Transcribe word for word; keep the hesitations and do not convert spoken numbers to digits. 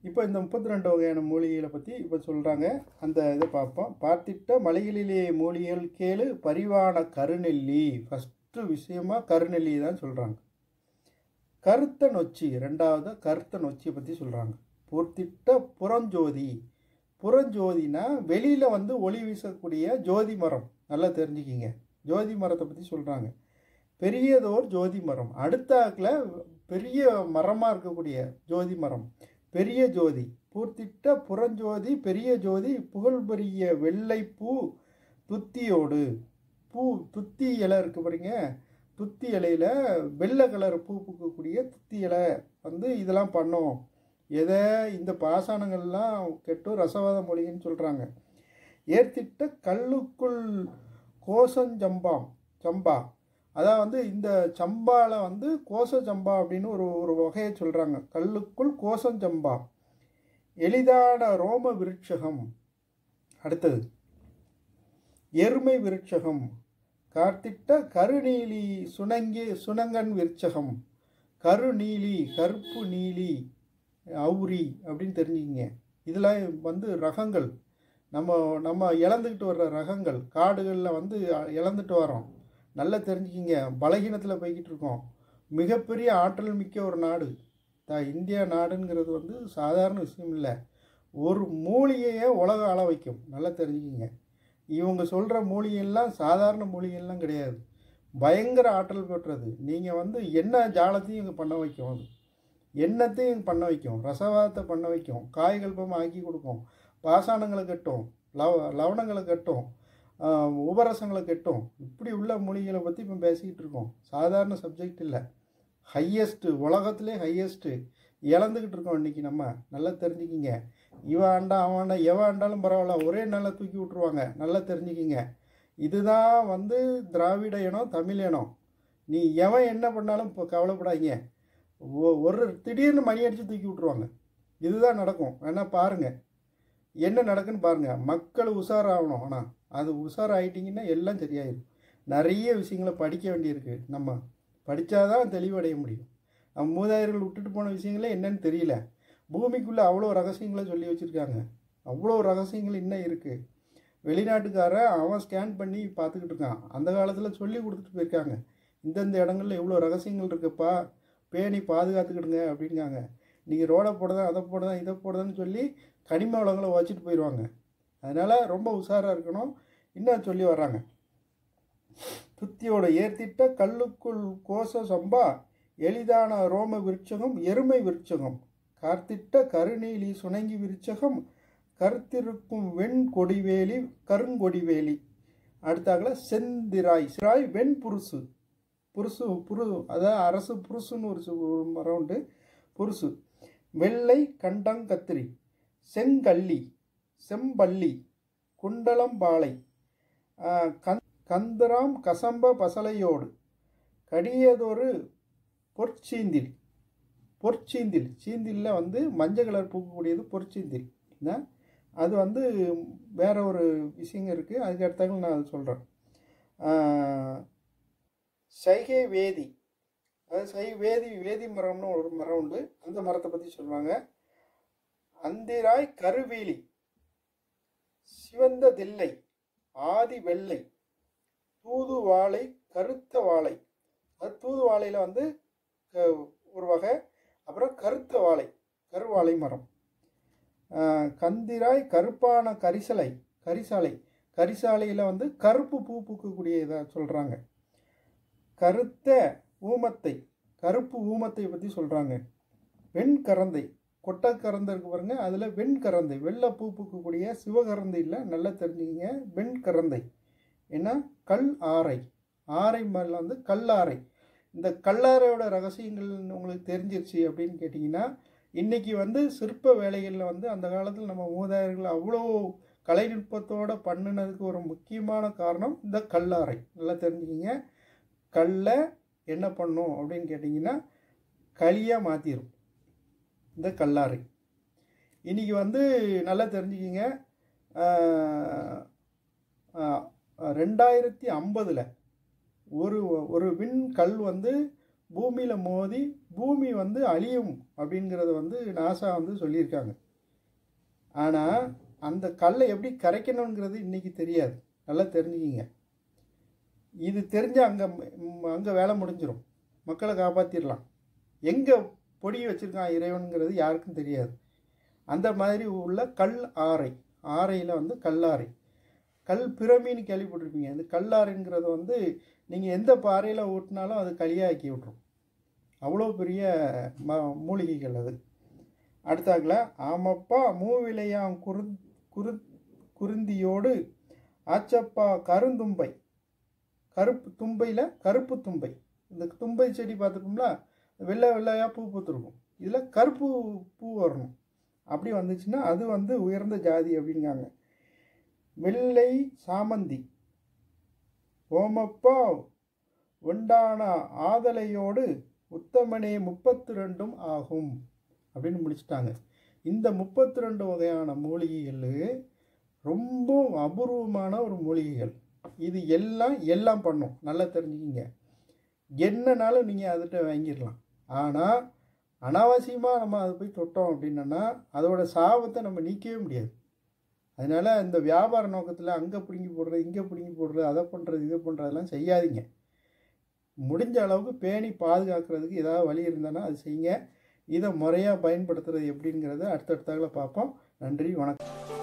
இப்போ இந்த முப்பத்தி ரெண்டு வகையான மூலிகைகளை பற்றி இப்போ சொல்கிறாங்க. அந்த இதை பார்ப்போம். பார்த்திட்ட மலைகளிலே மூலிகைகள் கேளு பரிவான கருநெல்லி. ஃபஸ்ட்டு விஷயமா கருநெல்லி தான் சொல்கிறாங்க. கருத்த நொச்சி, ரெண்டாவது கருத்த நொச்சியை பற்றி சொல்கிறாங்க. பொறுத்திட்ட புறஞ்சோதி. புறஞ்சோதினா வெளியில் வந்து ஒளி வீசக்கூடிய ஜோதி மரம், நல்லா தெரிஞ்சுக்கிங்க. ஜோதி மரத்தை பற்றி சொல்கிறாங்க. பெரியதோர் ஜோதி மரம், அடுத்தாக்கில் பெரிய மரமாக இருக்கக்கூடிய ஜோதி மரம், பெரிய ஜோதி. பூர்த்திட்ட புறஞ்சோதி பெரிய ஜோதி புகழ் பெரிய வெள்ளை பூ துத்தியோடு. பூ துத்தி இலை இருக்குது பாருங்க, துத்தி இலையில் வெள்ளை கலர் பூ பூக்கக்கூடிய துத்தி இலை வந்து இதெல்லாம் பண்ணோம். எதை இந்த பாசானங்கள்லாம் கெட்டும் ரசவாத மொழின்னு சொல்கிறாங்க. ஏர்த்திட்ட கல்லுக்குள் கோசஞ்சம்பாம் சம்பா, அதான் வந்து இந்த சம்பாவில் வந்து கோசச்சம்பா அப்படின்னு ஒரு ஒரு வகையை சொல்கிறாங்க. கல்லுக்குள் கோசஞ்சம்பா. எளிதான ரோம விருட்சகம். அடுத்தது எருமை விருட்சகம். கார்த்திட்ட கருநீலி சுணங்கி சுணங்கன் விருட்சகம். கருநீலி கருப்பு நீலி அவுரி அப்படின்னு தெரிஞ்சுக்கிங்க. இதில் வந்து ரகங்கள், நம்ம நம்ம இழந்துக்கிட்டு வர்ற ரகங்கள், காடுகளில் வந்து இழந்துட்டு வரோம். நல்லா தெரிஞ்சுக்கிங்க. பலகீனத்தில் போய்கிட்டு இருக்கோம். மிகப்பெரிய ஆற்றல் மிக்க ஒரு நாடு த இந்தியா நாடுங்கிறது வந்து சாதாரண விஷயம் இல்லை. ஒரு மூலிகையை உலக ஆள வைக்கும், நல்லா தெரிஞ்சுக்கிங்க. இவங்க சொல்கிற மூலிகைலாம் சாதாரண மூலிகைலாம் கிடையாது, பயங்கர ஆற்றல் பெற்றது. நீங்கள் வந்து என்ன ஜாலத்தையும் இங்கே பண்ண வைக்கும், அது எண்ணத்தையும் பண்ண வைக்கும், ரசவாதத்தை பண்ண வைக்கும், காய்கல்பமாக ஆக்கி கொடுக்கும், பாசானங்களை கட்டும், லவ லவணங்களை கட்டும், உபரசங்களை கட்டும். இப்படி உள்ள மூலிகைகளை பற்றி இப்போ பேசிக்கிட்டு இருக்கோம். சாதாரண சப்ஜெக்ட் இல்லை, ஹையஸ்ட்டு, உலகத்திலே ஹையஸ்ட்டு. இழந்துக்கிட்டு இருக்கோம் இன்றைக்கி நம்ம, நல்லா தெரிஞ்சுக்கிங்க. இவன் ஆண்டா அவன் ஆண்டா எவன் ஆண்டாலும் பரவாயில்ல, ஒரே நாளில் தூக்கி விட்ருவாங்க, நல்லா தெரிஞ்சுக்கிங்க. இதுதான் வந்து திராவிட இனம், தமிழ் இனம். நீ எவன் என்ன பண்ணாலும் இப்போ கவலைப்படாதீங்க, ஒரு திடீர்னு மணி அடித்து தூக்கி விட்ருவாங்க. இதுதான் நடக்கும். வேணால் பாருங்கள் என்ன நடக்குன்னு பாருங்கள். மக்கள் உஷாராகணும். ஆனால் அது உஷாராகிட்டிங்கன்னா எல்லாம் சரியாயிடும். நிறைய விஷயங்களை படிக்க வேண்டியிருக்கு. நம்ம படித்தாதான் தெளிவடைய முடியும். நம்ம மூதாதையர்கள் விட்டுட்டு போன விஷயங்களே என்னன்னு தெரியல. பூமிக்குள்ளே அவ்வளோ ரகசியங்களை சொல்லி வச்சுருக்காங்க. அவ்வளோ ரகசியங்கள் இன்னும் இருக்குது. வெளிநாட்டுக்காரன் அவன் ஸ்கேன் பண்ணி பார்த்துக்கிட்டு இருக்கான். அந்த காலத்தில் சொல்லி கொடுத்துட்டு போயிருக்காங்க, இந்தந்த இடங்களில் எவ்வளோ ரகசியங்கள் இருக்குப்பா, பேணி பாதுகாத்துக்கிடுங்க அப்படிங்காங்க. நீங்கள் ரோடை போடுதான், அதை போடுதான், இதை போடுதான்னு சொல்லி கனிம வளங்களை வச்சுட்டு போயிடுவாங்க. அதனால் ரொம்ப உஷாராக இருக்கணும். இன்னும் சொல்லி வர்றாங்க. துத்தியோட ஏர்த்திட்ட கல்லுக்குள் கோச சம்பா. எளிதான ரோம விருட்சகம் எருமை விருட்சகம். கார்த்திட்ட கருநீலி சுணங்கி விருட்சகம். கருத்திருக்கும் வெண் கொடிவேலி கருங்கொடிவேலி. அடுத்தாக்கல செந்திராய் சிராய் வெண் புருசு. புருசு புரு அதாவது அரசு புருசுன்னு ஒரு மரம் உண்டு, புருசு. வெள்ளை கண்டங்கத்திரி. செங்கல்லி செம்பள்ளி குண்டலம்பாலை. கந் கந்தராம் கசம்ப பசலையோடு. கடியதொரு பொற்சீந்தில். பொற்சீந்தில் சீந்திலில் வந்து மஞ்சள் கலர் பூக்கக்கூடியது பொற்சீந்தில். அது வந்து வேற ஒரு விஷயங்க இருக்குது, அதுக்கு அடுத்தாங்க நான் அது சொல்கிறேன். சைகை வேதி, அதாவது சை வேதி வேதி மரம்னு ஒரு மரம் உண்டு, அந்த மரத்தை பற்றி சொல்லுவாங்க. அந்திராய் கருவேலி. சிவந்த தில்லை. ஆதி வெள்ளை. தூது வாழை கருத்த வாழை. அது தூது வாழையில் வந்து ஒரு வகை. அப்புறம் கருத்த வாழை கருவாழை மரம். கந்திராய் கருப்பான கரிசலை கரிசாலை. கரிசாலையில் வந்து கருப்பு பூ பூக்கக்கூடிய இதை சொல்கிறாங்க. கருத்த ஊமத்தை கருப்பு ஊமத்தை பற்றி சொல்கிறாங்க. வெண்கரந்தை கொட்டக்கரந்தை இருக்கு பாருங்க, அதில் வெண்கரந்தை வெள்ளை பூ பூக்கக்கூடிய சிவகரந்தை இல்லை, நல்லா தெரிஞ்சுக்கிங்க. வெண்கரந்தை ஏன்னா கல் ஆரை. ஆரை மாதிரில வந்து கல்லாரை. இந்த கல்லாரையோட ரகசியங்கள் உங்களுக்கு தெரிஞ்சிருச்சு அப்படின்னு கேட்டிங்கன்னா, இன்றைக்கி வந்து சிற்ப வேலைகளில் வந்து அந்த காலத்தில் நம்ம மூதாதையர்கள் அவ்வளோ கலைநுட்பத்தோடு பண்ணினதுக்கு ஒரு முக்கியமான காரணம் இந்த கல்லாரை, நல்லா தெரிஞ்சுக்கிங்க. கல்லை என்ன பண்ணும் அப்படின்னு கேட்டிங்கன்னா களியாக மாற்றிடும் இந்த கல்லாரை. இன்றைக்கி வந்து நல்லா தெரிஞ்சுக்கிங்க. ரெண்டாயிரத்தி ஐம்பதில் ஒரு ஒரு விண்கல் வந்து பூமியில் மோதி பூமி வந்து அழியும் அப்படிங்கிறத வந்து நாசா வந்து சொல்லியிருக்காங்க. ஆனால் அந்த கல்லை எப்படி கரைக்கணுங்கிறது இன்றைக்கி தெரியாது. நல்லா தெரிஞ்சுக்கிங்க. இது தெரிஞ்சால் அங்கே அங்கே வேலை முடிஞ்சிடும், மக்களை காப்பாற்றிடலாம். எங்கே பொடி வச்சுருக்கான் இறைவனுங்கிறது யாருக்கும் தெரியாது. அந்த மாதிரி உள்ள கல் ஆறை, ஆறையில் வந்து கல்லாறை, கல் பிரமின்னு கேள்விப்பட்டிருப்பீங்க. இந்த கல்லாறுங்கிறது வந்து நீங்கள் எந்த பாறையில் ஊட்டினாலும் அது களியாக்கி விட்ரும். அவ்வளோ பெரிய ம மூலிகைகள் அது. அடுத்தாக்கில் ஆமப்பா மூவிலையாம் குரு குரு குருந்தியோடு ஆச்சப்பா கருந்தும்பை, கருப்பு தும்பையில் கருப்பு தும்பை. இந்த தும்பை செடி பார்த்துருக்கோம்ல, வெள்ளை வெள்ளையாக பூ பூத்துருக்கும். இதில் கருப்பு பூ வரணும். அப்படி வந்துச்சுன்னா அது வந்து உயர்ந்த ஜாதி அப்படிங்காங்க. வெள்ளை சாமந்தி ஓமப்பா உண்டான ஆதலையோடு உத்தமனே முப்பத்தி ரெண்டும் ஆகும் அப்படின்னு முடிச்சிட்டாங்க. இந்த முப்பத்தி ரெண்டு வகையான மூலிகைகள் ரொம்ப அபூர்வமான ஒரு மூலிகைகள். இது எல்லாம் எல்லாம் பண்ணும், நல்லா தெரிஞ்சுக்கிங்க. என்னன்னாலும் நீங்கள் அதுகிட்ட வாங்கிடலாம். ஆனால் அனாவசியமாக நம்ம அதை போய் தொட்டோம் அப்படின்னா அதோட சாபத்தை நம்ம நீக்கவே முடியாது. அதனால் இந்த வியாபார நோக்கத்தில் அங்கே பிடுங்கி போடுறது, இங்கே பிடுங்கி போடுறது, அதை பண்ணுறது, இதை பண்ணுறதெல்லாம் செய்யாதீங்க. முடிஞ்ச அளவுக்கு பேணி பாதுகாக்கிறதுக்கு ஏதாவது வழி இருந்ததுன்னா அது செய்யுங்க. இதை முறையாக பயன்படுத்துறது எப்படிங்கிறத அடுத்தடுத்தால பார்ப்போம். நன்றி, வணக்கம்.